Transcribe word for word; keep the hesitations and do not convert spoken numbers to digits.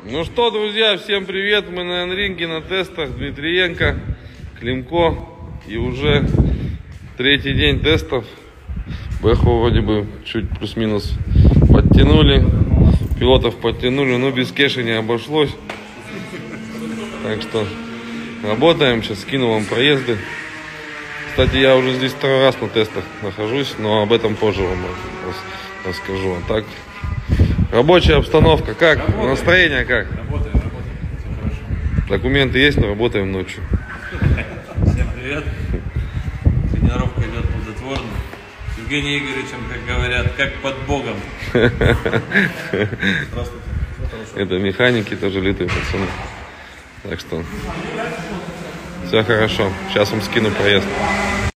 Ну что, друзья, всем привет! Мы на N-ринге на тестах. Дмитриенко, Климко. И уже третий день тестов. Бэху вроде бы чуть плюс-минус подтянули. Пилотов подтянули, но без кэша не обошлось. Так что работаем. Сейчас скину вам проезды. Кстати, я уже здесь второй раз на тестах нахожусь, но об этом позже вам расскажу. А так, рабочая обстановка как? Работаем. Настроение как? Работаем, работаем. Все хорошо. Документы есть, но работаем ночью. Всем привет. Тренировка идет плодотворно. С Евгением Игоревичем, как говорят, как под Богом. Здравствуйте. Это механики, тоже лютые пацаны. Так что все хорошо. Сейчас вам скину проезд.